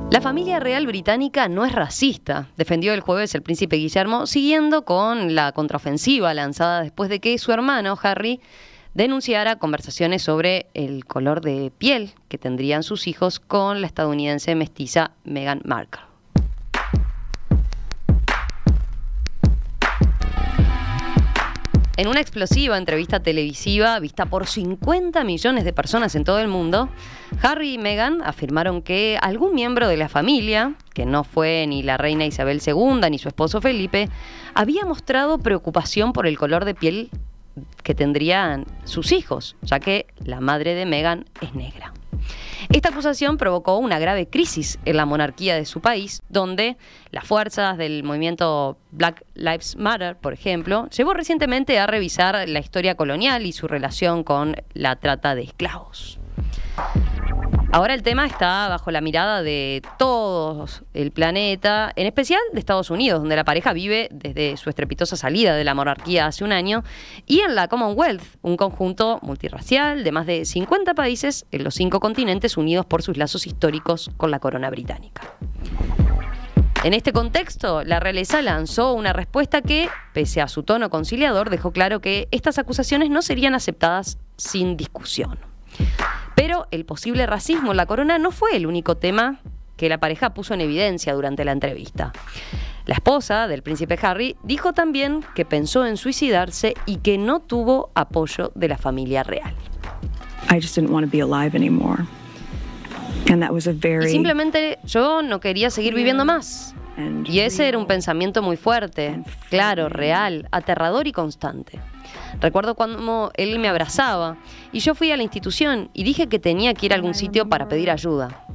La familia real británica no es racista, defendió el jueves el príncipe Guillermo, siguiendo con la contraofensiva lanzada después de que su hermano Harry denunciara conversaciones sobre el color de piel que tendrían sus hijos con la estadounidense mestiza Meghan Markle. En una explosiva entrevista televisiva vista por 50 millones de personas en todo el mundo, Harry y Meghan afirmaron que algún miembro de la familia, que no fue ni la reina Isabel II ni su esposo Felipe, había mostrado preocupación por el color de piel que tendrían sus hijos, ya que la madre de Meghan es negra. Esta acusación provocó una grave crisis en la monarquía de su país, donde las fuerzas del movimiento Black Lives Matter, por ejemplo, llevó recientemente a revisar la historia colonial y su relación con la trata de esclavos. Ahora el tema está bajo la mirada de todo el planeta, en especial de Estados Unidos, donde la pareja vive desde su estrepitosa salida de la monarquía hace un año, y en la Commonwealth, un conjunto multirracial de más de 50 países en los 5 continentes unidos por sus lazos históricos con la corona británica. En este contexto, la realeza lanzó una respuesta que, pese a su tono conciliador, dejó claro que estas acusaciones no serían aceptadas sin discusión. Pero el posible racismo en la corona no fue el único tema que la pareja puso en evidencia durante la entrevista. La esposa del príncipe Harry dijo también que pensó en suicidarse y que no tuvo apoyo de la familia real. I just didn't want to be alive anymore. And that was a very... Y simplemente yo no quería seguir viviendo más. Y ese era un pensamiento muy fuerte, claro, real, aterrador y constante. Recuerdo cuando él me abrazaba y yo fui a la institución y dije que tenía que ir a algún sitio para pedir ayuda.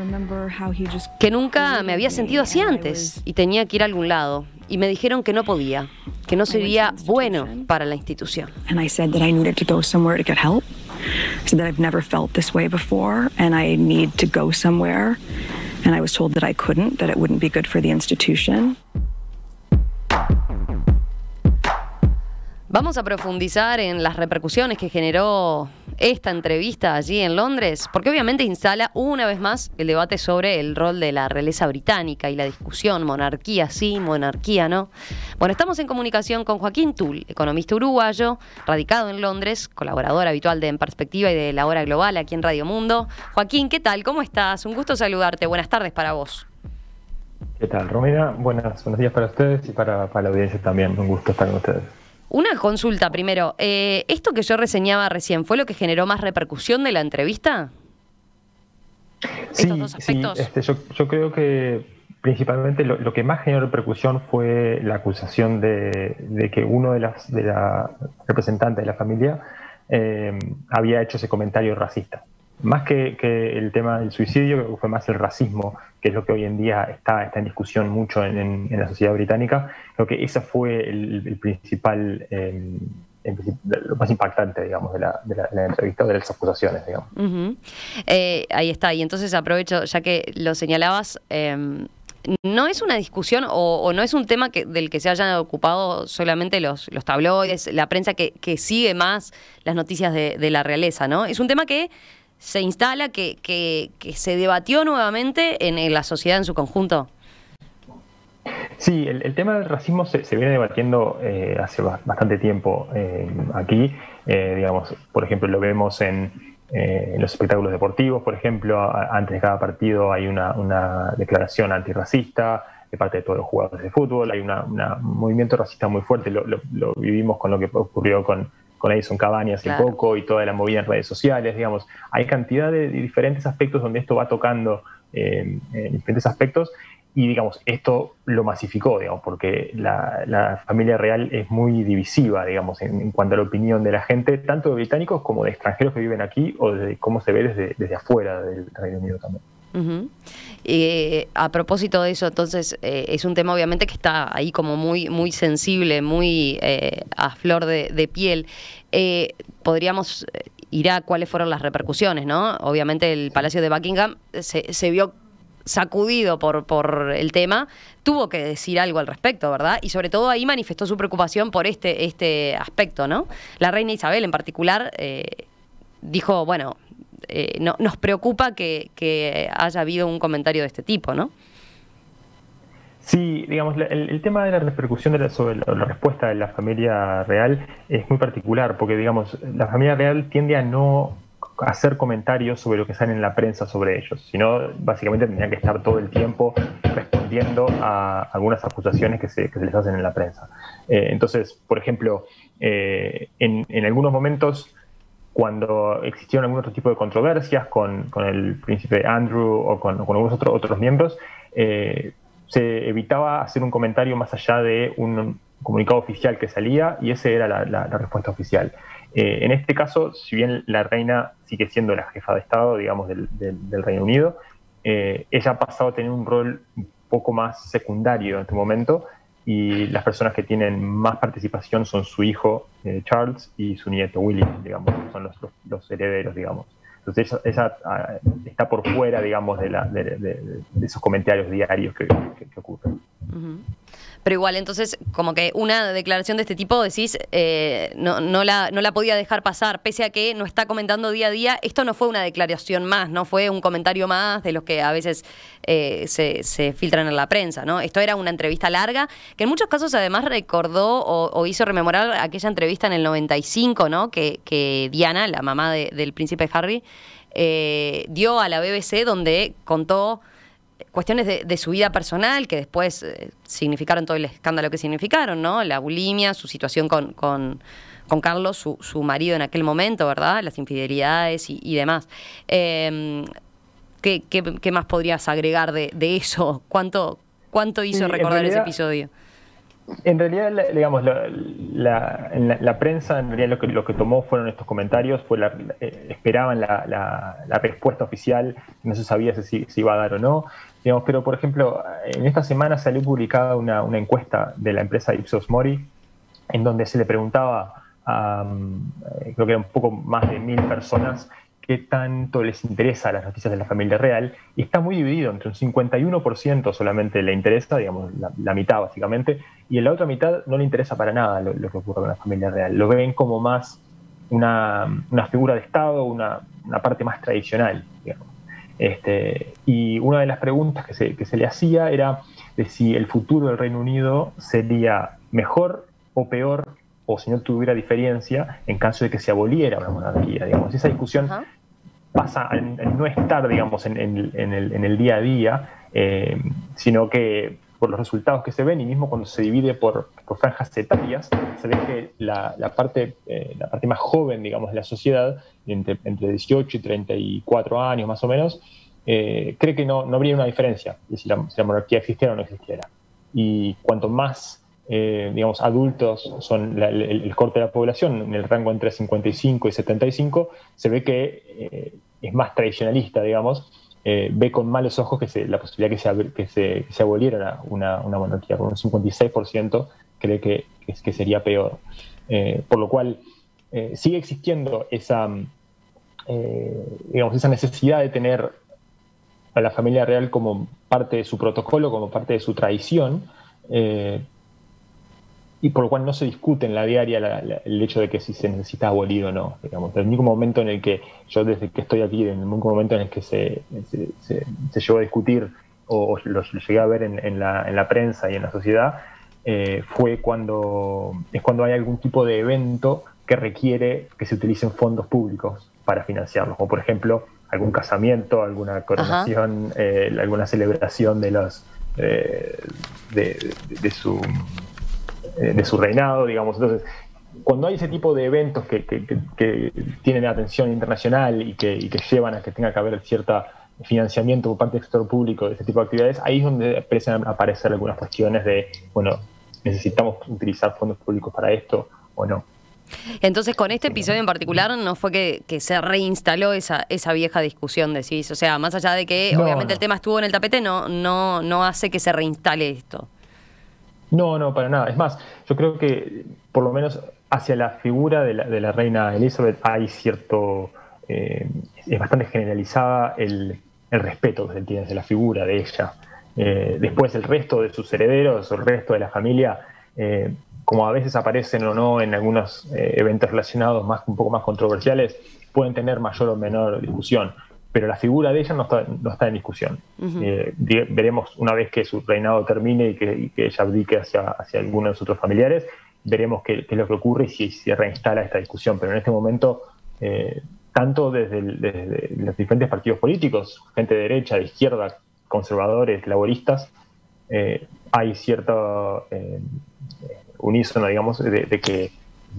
Que nunca me había sentido así antes y tenía que ir a algún lado. Y me dijeron que no podía, que no sería bueno para la institución. And I said that I needed to go somewhere to get help. I said that I've never felt this way before and I need to go somewhere. And I was told that I couldn't, that it wouldn't be good for the institution. Vamos a profundizar en las repercusiones que generó esta entrevista allí en Londres, porque obviamente instala una vez más el debate sobre el rol de la realeza británica y la discusión, monarquía sí, monarquía no. Bueno, estamos en comunicación con Joaquín Tull, economista uruguayo, radicado en Londres, colaborador habitual de En Perspectiva y de La Hora Global aquí en Radio Mundo. Joaquín, ¿qué tal? ¿Cómo estás? Un gusto saludarte. Buenas tardes para vos. ¿Qué tal, Romina? Buenos días para ustedes y para la audiencia también. Un gusto estar con ustedes. Una consulta primero. ¿Esto que yo reseñaba recién fue lo que generó más repercusión de la entrevista? Sí, ¿Estos dos aspectos? Sí, yo creo que principalmente lo que más generó repercusión fue la acusación de que uno de la representantes de la familia había hecho ese comentario racista. Más que el tema del suicidio, creo que fue más el racismo, que es lo que hoy en día está en discusión mucho en la sociedad británica. Creo que ese fue el principal, lo más impactante, digamos, de la entrevista, de las acusaciones, digamos. Ahí está, y entonces aprovecho, ya que lo señalabas, no es una discusión o no es un tema del que se hayan ocupado solamente los tabloides, la prensa que sigue más las noticias de la realeza, ¿no? Es un tema que se instala, que se debatió nuevamente en la sociedad en su conjunto. Sí, el tema del racismo se viene debatiendo hace bastante tiempo aquí. Digamos, por ejemplo, lo vemos en los espectáculos deportivos, por ejemplo, antes de cada partido hay una declaración antirracista de parte de todos los jugadores de fútbol. Hay un movimiento racista muy fuerte, lo vivimos con lo que ocurrió con Edison Cavani hace poco y toda la movida en redes sociales, digamos. Hay cantidad de diferentes aspectos donde esto va tocando diferentes aspectos y, digamos, esto lo masificó, digamos, porque la familia real es muy divisiva, digamos, en cuanto a la opinión de la gente, tanto de británicos como de extranjeros que viven aquí o de cómo se ve desde afuera del Reino Unido también. A propósito de eso, entonces, es un tema obviamente que está ahí como muy sensible, muy a flor de piel. Podríamos ir a cuáles fueron las repercusiones, ¿no? Obviamente el Palacio de Buckingham se vio sacudido por el tema, tuvo que decir algo al respecto, ¿verdad? Y sobre todo ahí manifestó su preocupación por este aspecto, ¿no? La reina Isabel en particular dijo, bueno, nos preocupa que haya habido un comentario de este tipo, ¿no? Sí, digamos, el tema de la repercusión sobre la respuesta de la familia real es muy particular, porque, digamos, la familia real tiende a no hacer comentarios sobre lo que sale en la prensa sobre ellos, sino básicamente tendrían que estar todo el tiempo respondiendo a algunas acusaciones que se les hacen en la prensa. Entonces, por ejemplo, en algunos momentos, cuando existieron algún otro tipo de controversias con el príncipe Andrew o con algunos otros miembros, se evitaba hacer un comentario más allá de un comunicado oficial que salía, y esa era la respuesta oficial. En este caso, si bien la reina sigue siendo la jefa de Estado, digamos, del Reino Unido, ella ha pasado a tener un rol un poco más secundario en este momento, y las personas que tienen más participación son su hijo Charles y su nieto William, digamos, son los herederos, digamos. Entonces ella está por fuera, digamos, de esos comentarios diarios que ocurren. Uh-huh. Pero igual, entonces, como que una declaración de este tipo, decís, no la podía dejar pasar, pese a que no está comentando día a día. Esto no fue una declaración más, no fue un comentario más de los que a veces se filtran en la prensa, ¿no? Esto era una entrevista larga, que en muchos casos además recordó o hizo rememorar aquella entrevista en el 95, ¿no? Que Diana, la mamá del príncipe Harry, dio a la BBC, donde contó cuestiones de su vida personal que después significaron todo el escándalo que significaron, ¿no? La bulimia, su situación con Carlos, su marido en aquel momento, ¿verdad? Las infidelidades y demás. ¿Qué más podrías agregar de eso? ¿Cuánto hizo recordar ese episodio? En realidad, digamos, la prensa, en realidad lo que tomó fueron estos comentarios, esperaban la respuesta oficial, no se sabía si iba a dar o no. Digamos, pero, por ejemplo, en esta semana salió publicada una encuesta de la empresa Ipsos Mori, en donde se le preguntaba creo que era un poco más de 1.000 personas, qué tanto les interesa las noticias de la familia real, y está muy dividido, entre un 51% solamente le interesa, digamos, la mitad básicamente, y en la otra mitad no le interesa para nada lo que ocurre con la familia real. Lo ven como más una figura de Estado, una parte más tradicional, digamos. Y una de las preguntas que se le hacía era de si el futuro del Reino Unido sería mejor o peor, o si no tuviera diferencia, en caso de que se aboliera una monarquía, digamos. Esa discusión pasa en no estar, digamos, en el día a día, sino que por los resultados que se ven, y mismo cuando se divide por franjas etarias, se ve que la parte más joven, digamos, de la sociedad, entre 18 y 34 años más o menos, cree que no habría una diferencia de si la monarquía existiera o no existiera. Y cuanto más digamos, adultos son el corte de la población, en el rango entre 55 y 75, se ve que es más tradicionalista, digamos, ve con malos ojos la posibilidad que se aboliera una monarquía. Con un 56% cree que sería peor. Por lo cual sigue existiendo esa necesidad de tener a la familia real como parte de su protocolo, como parte de su tradición, y por lo cual no se discute en la diaria el hecho de que si se necesita abolir o no. Digamos, el único momento en el que yo, desde que estoy aquí, en el único momento en el que se llegó a discutir o lo llegué a ver en la prensa y en la sociedad, fue cuando hay algún tipo de evento que requiere que se utilicen fondos públicos para financiarlos, como por ejemplo algún casamiento, alguna coronación, alguna celebración de su reinado, digamos. Entonces, cuando hay ese tipo de eventos que tienen atención internacional y que llevan a que tenga que haber cierto financiamiento por parte del sector público de este tipo de actividades, ahí es donde empiezan a aparecer algunas cuestiones de, bueno, ¿necesitamos utilizar fondos públicos para esto o no? Entonces, con este episodio en particular, ¿no fue que se reinstaló esa vieja discusión, decís? O sea, más allá de que obviamente el tema estuvo en el tapete, no hace que se reinstale esto. No, para nada. Es más, yo creo que por lo menos hacia la figura de la reina Elizabeth hay cierto... es bastante generalizada el respeto que se tiene hacia la figura de ella. Después el resto de sus herederos, el resto de la familia, como a veces aparecen o no en algunos eventos relacionados un poco más controversiales, pueden tener mayor o menor discusión, pero la figura de ella no está en discusión. Veremos una vez que su reinado termine y que ella abdique hacia alguno de sus otros familiares, veremos qué es lo que ocurre y si se reinstala esta discusión, pero en este momento, tanto desde los diferentes partidos políticos, gente de derecha, de izquierda, conservadores, laboristas, hay cierto unísono, digamos, de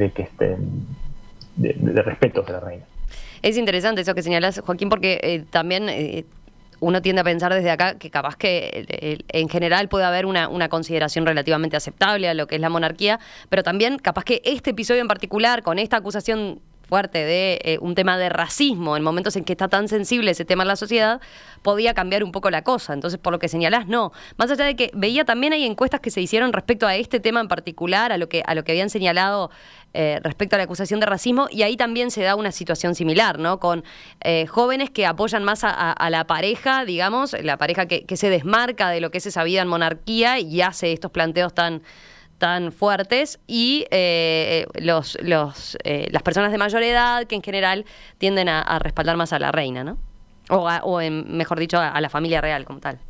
respeto de la reina. Es interesante eso que señalás, Joaquín, porque también uno tiende a pensar desde acá que capaz que en general puede haber una consideración relativamente aceptable a lo que es la monarquía, pero también capaz que este episodio en particular, con esta acusación fuerte de un tema de racismo en momentos en que está tan sensible ese tema en la sociedad, podía cambiar un poco la cosa. Entonces, por lo que señalás, no. Más allá de que veía también hay encuestas que se hicieron respecto a este tema en particular, a lo que habían señalado respecto a la acusación de racismo, y ahí también se da una situación similar, ¿no? Con jóvenes que apoyan más a la pareja, digamos, la pareja que se desmarca de lo que es esa vida en monarquía y hace estos planteos tan fuertes, y las personas de mayor edad que en general tienden a respaldar más a la reina, ¿no? Mejor dicho, a la familia real como tal.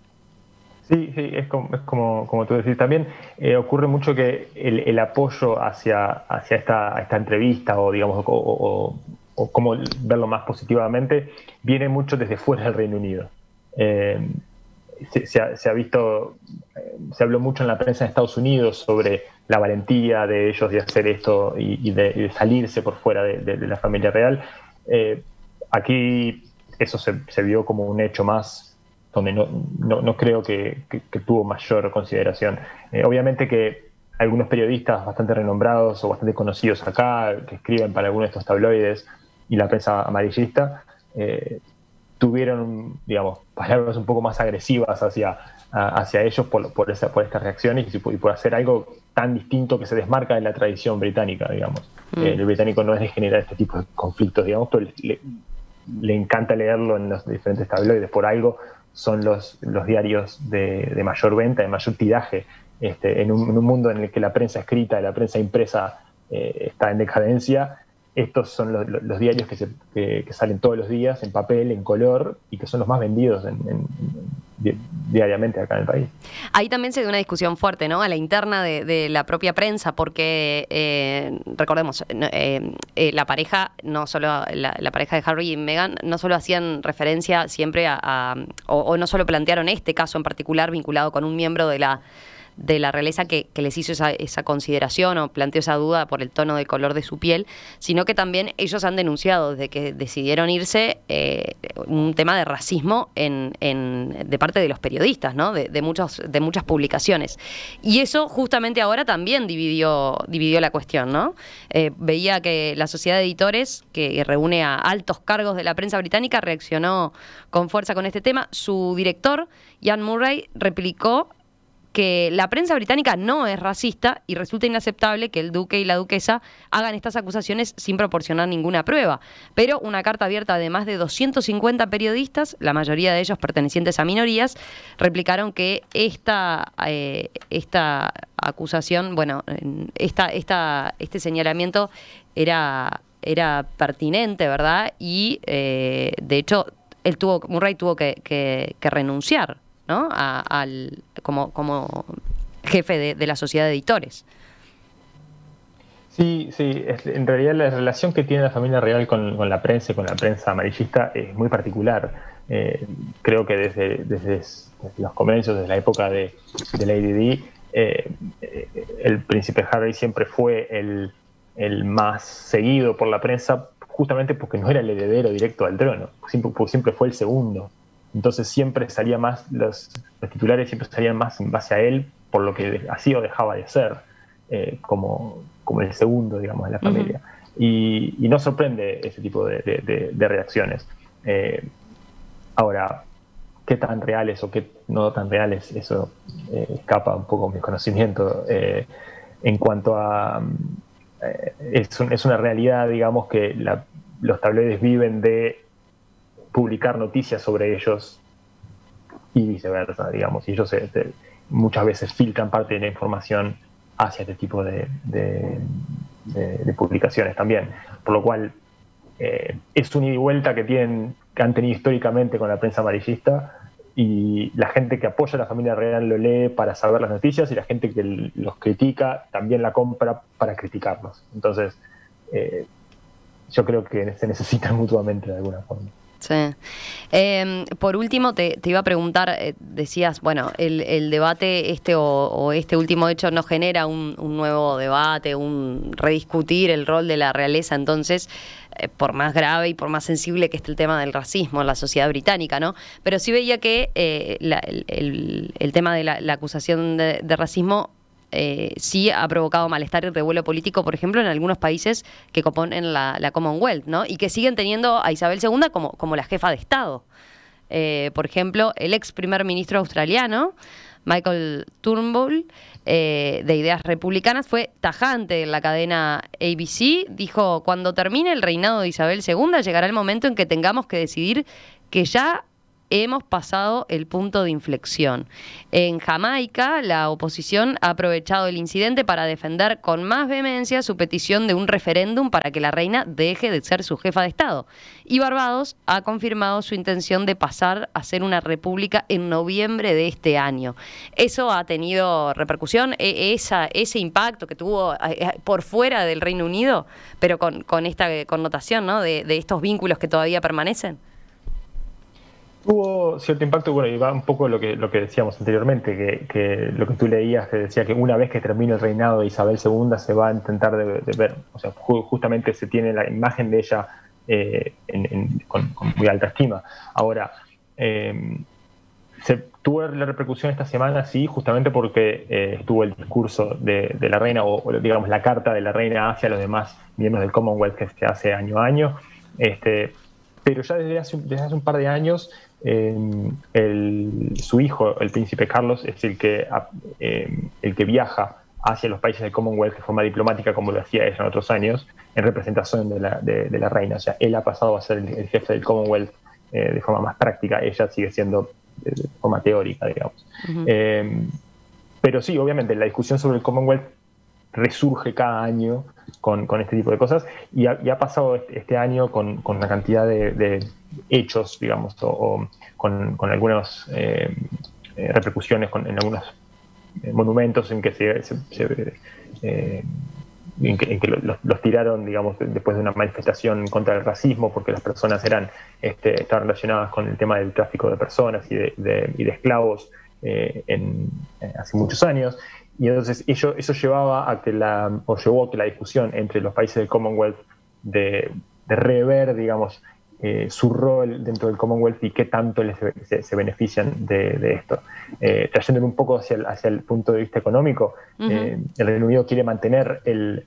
Sí, es como tú decís. También ocurre mucho que el apoyo hacia esta entrevista, o digamos, o cómo verlo más positivamente, viene mucho desde fuera del Reino Unido. Se ha visto, se habló mucho en la prensa de Estados Unidos sobre la valentía de ellos de hacer esto y de salirse por fuera de la familia real. Aquí eso se vio como un hecho más donde no creo que tuvo mayor consideración. Obviamente que algunos periodistas bastante renombrados o bastante conocidos acá, que escriben para algunos de estos tabloides y la prensa amarillista, tuvieron, digamos, palabras un poco más agresivas hacia ellos por estas reacciones y por hacer algo tan distinto que se desmarca de la tradición británica, digamos. El británico no es de generar este tipo de conflictos, digamos, pero le encanta leerlo en los diferentes tabloides. Por algo son los diarios de mayor venta, de mayor tiraje, en un mundo en el que la prensa escrita y la prensa impresa está en decadencia. Estos son los diarios que salen todos los días en papel, en color, y que son los más vendidos diariamente acá en el país. Ahí también se dio una discusión fuerte, ¿no?, a la interna de la propia prensa, porque recordemos, la pareja, no solo la pareja de Harry y Meghan, no solo hacían referencia siempre o no solo plantearon este caso en particular vinculado con un miembro de la realeza que les hizo esa consideración o planteó esa duda por el tono de color de su piel, sino que también ellos han denunciado desde que decidieron irse un tema de racismo de parte de los periodistas, ¿no?, de muchas publicaciones. Y eso justamente ahora también dividió la cuestión, ¿no? Veía que la Sociedad de Editores, que reúne a altos cargos de la prensa británica, reaccionó con fuerza con este tema. Su director, Ian Murray, replicó que la prensa británica no es racista y resulta inaceptable que el duque y la duquesa hagan estas acusaciones sin proporcionar ninguna prueba. Pero una carta abierta de más de 250 periodistas, la mayoría de ellos pertenecientes a minorías, replicaron que esta acusación, bueno, este señalamiento era pertinente, ¿verdad? Y de hecho Murray tuvo que renunciar, ¿no?, como jefe de la Sociedad de Editores. Sí, en realidad la relación que tiene la familia real con la prensa y con la prensa amarillista es muy particular. Creo que desde los comienzos, desde la época de Lady Di, el príncipe Harry siempre fue el más seguido por la prensa, justamente porque no era el heredero directo al trono, siempre fue el segundo. Entonces siempre salía más, los titulares siempre salían más en base a él, por lo que hacía o dejaba de ser, como el segundo, digamos, de la familia. Y no sorprende ese tipo de reacciones. Ahora, qué tan reales o qué no tan reales, eso escapa un poco mi conocimiento. En cuanto a... es una realidad, digamos, que los tabloides viven de publicar noticias sobre ellos y viceversa, digamos, y ellos muchas veces filtran parte de la información hacia este tipo de publicaciones también, por lo cual es un ida y vuelta que han tenido históricamente con la prensa amarillista, y la gente que apoya a la familia real lo lee para saber las noticias, y la gente que los critica también la compra para criticarlos. Entonces, yo creo que se necesitan mutuamente de alguna forma. Sí. Por último, te iba a preguntar, decías, bueno, el debate o este último hecho no genera un nuevo debate, un rediscutir el rol de la realeza, entonces, por más grave y por más sensible que esté el tema del racismo en la sociedad británica, ¿no? Pero sí veía que el tema de la acusación de racismo sí ha provocado malestar y revuelo político, por ejemplo, en algunos países que componen la Commonwealth, ¿no? Y que siguen teniendo a Isabel II como la jefa de Estado. Por ejemplo, el ex primer ministro australiano, Michael Turnbull, de ideas republicanas, fue tajante en la cadena ABC. Dijo: cuando termine el reinado de Isabel II, llegará el momento en que tengamos que decidir que ya hemos pasado el punto de inflexión. En Jamaica, la oposición ha aprovechado el incidente para defender con más vehemencia su petición de un referéndum para que la reina deje de ser su jefa de Estado. Y Barbados ha confirmado su intención de pasar a ser una república en noviembre de este año. ¿Eso ha tenido repercusión? Ese impacto que tuvo por fuera del Reino Unido, pero con esta connotación, ¿no?, de estos vínculos que todavía permanecen. Tuvo cierto impacto, bueno, y va un poco lo que decíamos anteriormente, que lo que tú leías, que decía que una vez que termine el reinado de Isabel II se va a intentar de ver, o sea, justamente se tiene la imagen de ella con muy alta estima. Ahora, se tuvo la repercusión esta semana, sí, justamente porque estuvo el discurso de la reina, o digamos la carta de la reina hacia los demás miembros del Commonwealth, que se hace año a año, pero ya desde hace un par de años su hijo, el príncipe Carlos, es el que viaja hacia los países del Commonwealth de forma diplomática, como lo hacía ella en otros años, en representación de la reina. O sea, él ha pasado a ser el jefe del Commonwealth de forma más práctica, ella sigue siendo de forma teórica, digamos. Pero sí, obviamente, la discusión sobre el Commonwealth resurge cada año con este tipo de cosas, y ha pasado este año con una cantidad de hechos, digamos, o con algunas repercusiones en algunos monumentos en que los tiraron, digamos, después de una manifestación contra el racismo, porque las personas estaban relacionadas con el tema del tráfico de personas y de esclavos hace muchos años. Y entonces eso llevaba a que llevó a que la discusión entre los países del Commonwealth de rever, digamos, su rol dentro del Commonwealth y qué tanto se benefician de esto. Trayéndolo un poco hacia el punto de vista económico, el Reino Unido quiere mantener el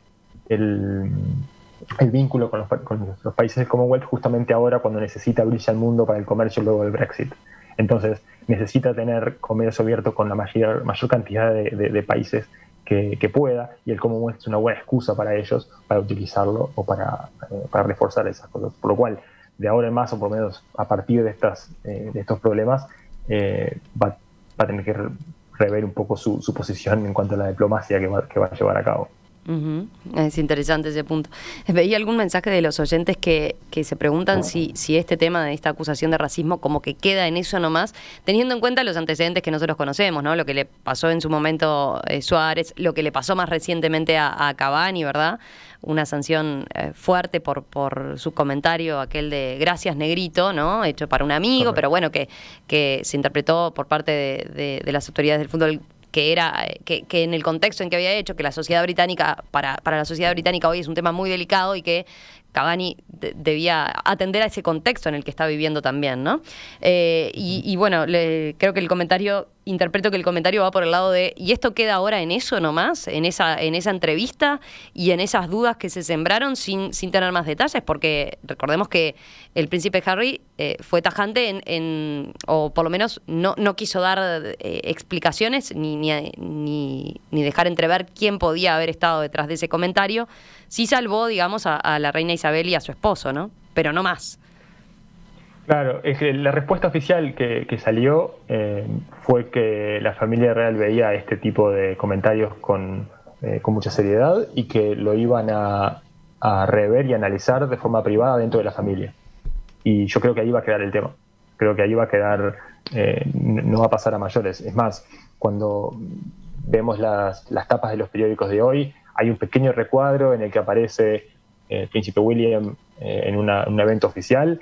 vínculo con los países del Commonwealth justamente ahora, cuando necesita abrirse al mundo para el comercio luego del Brexit. Entonces necesita tener comercio abierto con la mayor cantidad de países que pueda, y el Commonwealth es una buena excusa para ellos para utilizarlo o para reforzar esas cosas. Por lo cual, de ahora en más, o por lo menos a partir de estos problemas, va a tener que rever un poco su posición en cuanto a la diplomacia que va a llevar a cabo. Es interesante ese punto. Veía algún mensaje de los oyentes que se preguntan si este tema de esta acusación de racismo como que queda en eso nomás, teniendo en cuenta los antecedentes que nosotros conocemos, ¿no? Lo que le pasó en su momento Suárez, lo que le pasó más recientemente a Cavani, ¿verdad? Una sanción fuerte por su comentario, aquel de gracias negrito, ¿no? Hecho para un amigo, correcto, pero bueno, que se interpretó por parte de las autoridades del fútbol, que en el contexto en que había hecho, que la sociedad británica, para la sociedad británica hoy es un tema muy delicado, y que Cavani debía atender a ese contexto en el que está viviendo también, ¿no? Y bueno, creo que interpreto que el comentario va por el lado de, ¿y esto queda ahora en eso nomás? En esa entrevista y en esas dudas que se sembraron sin tener más detalles, porque recordemos que el príncipe Harry fue tajante o por lo menos no quiso dar explicaciones ni dejar entrever quién podía haber estado detrás de ese comentario. Sí salvó, digamos, a la reina Isabel y a su esposo, ¿no? Pero no más. Claro, es que la respuesta oficial que salió fue que la familia real veía este tipo de comentarios con mucha seriedad, y que lo iban a a rever y analizar de forma privada dentro de la familia. Y yo creo que ahí va a quedar el tema. Creo que ahí va a quedar, no va a pasar a mayores. Es más, cuando vemos las tapas de los periódicos de hoy, hay un pequeño recuadro en el que aparece el príncipe William en un evento oficial,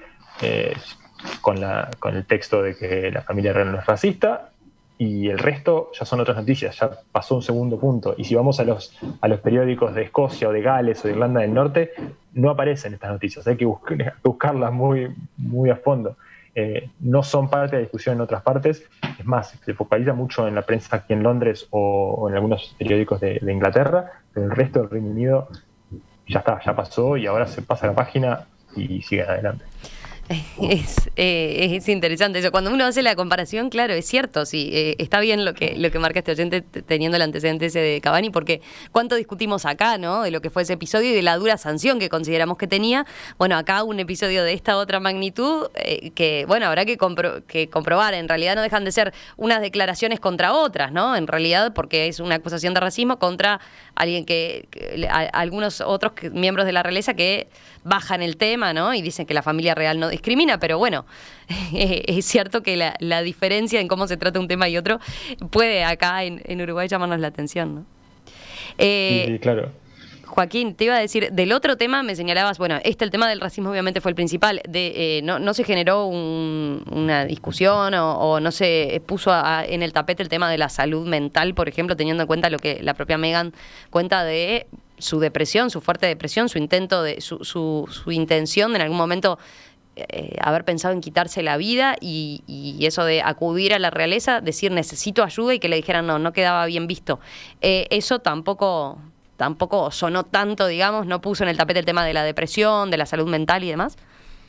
con el texto de que la familia real no es racista, y el resto ya son otras noticias, ya pasó un segundo punto. Y si vamos a los periódicos de Escocia o de Gales o de Irlanda del Norte, no aparecen estas noticias, hay que buscarlas muy, muy a fondo. No son parte de la discusión en otras partes. Es más, se focaliza mucho en la prensa aquí en Londres o en algunos periódicos de Inglaterra, pero el resto del Reino Unido ya está, ya pasó, y ahora se pasa la página y siguen adelante. Es interesante eso. Cuando uno hace la comparación, claro, es cierto, sí, está bien lo que marca este oyente teniendo el antecedente ese de Cavani, porque cuánto discutimos acá, ¿no? De lo que fue ese episodio y de la dura sanción que consideramos que tenía. Bueno, acá un episodio de esta otra magnitud que, bueno, habrá que comprobar. En realidad no dejan de ser unas declaraciones contra otras, ¿no? En realidad, porque es una acusación de racismo contra alguien algunos otros miembros de la realeza que bajan el tema, ¿no? Y dicen que la familia real no discrimina, pero bueno, es cierto que la diferencia en cómo se trata un tema y otro puede acá en Uruguay llamarnos la atención, ¿no? Sí, claro. Joaquín, te iba a decir, del otro tema me señalabas, bueno, el tema del racismo obviamente fue el principal, no se generó una discusión o no se puso en el tapete el tema de la salud mental, por ejemplo, teniendo en cuenta lo que la propia Meghan cuenta de su depresión, su fuerte depresión, su intención de en algún momento haber pensado en quitarse la vida y eso de acudir a la realeza, decir necesito ayuda y que le dijeran no quedaba bien visto. Eso tampoco sonó tanto, digamos, no puso en el tapete el tema de la depresión, de la salud mental y demás.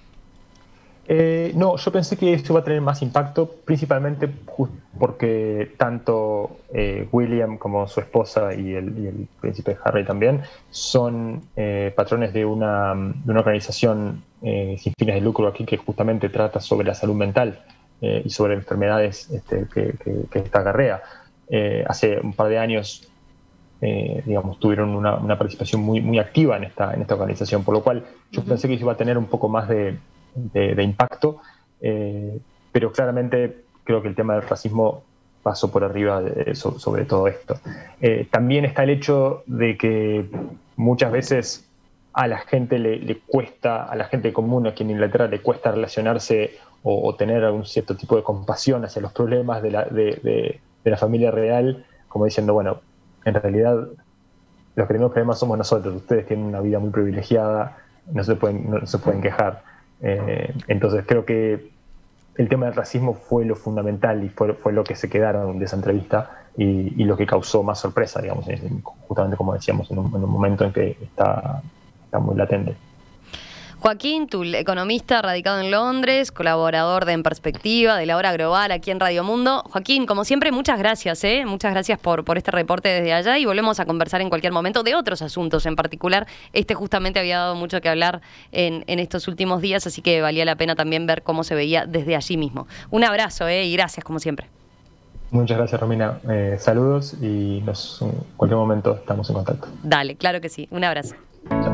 No, yo pensé que esto iba a tener más impacto, principalmente porque tanto William como su esposa y el príncipe Harry también son patrones de una organización sin fines de lucro aquí que justamente trata sobre la salud mental y sobre enfermedades que esta acarrea. Hace un par de años digamos, tuvieron una participación muy, muy activa en esta organización, por lo cual yo pensé que iba a tener un poco más de impacto, pero claramente creo que el tema del racismo pasó por arriba sobre todo esto. También está el hecho de que muchas veces a la gente le cuesta, a la gente común aquí en Inglaterra le cuesta relacionarse o tener algún cierto tipo de compasión hacia los problemas de la familia real, como diciendo, bueno, en realidad los que tenemos problemas somos nosotros, ustedes tienen una vida muy privilegiada, no se pueden quejar. Entonces creo que el tema del racismo fue lo fundamental y fue lo que se quedaron de esa entrevista y lo que causó más sorpresa, digamos, justamente como decíamos, en un momento en que está muy latente. Joaquín Tull, economista radicado en Londres, colaborador de En Perspectiva, de La Hora Global aquí en Radio Mundo. Joaquín, como siempre, muchas gracias, muchas gracias por este reporte desde allá y volvemos a conversar en cualquier momento de otros asuntos en particular. Justamente había dado mucho que hablar en estos últimos días, así que valía la pena también ver cómo se veía desde allí mismo. Un abrazo y gracias como siempre. Muchas gracias, Romina. Saludos y en cualquier momento estamos en contacto. Dale, claro que sí. Un abrazo. Chao.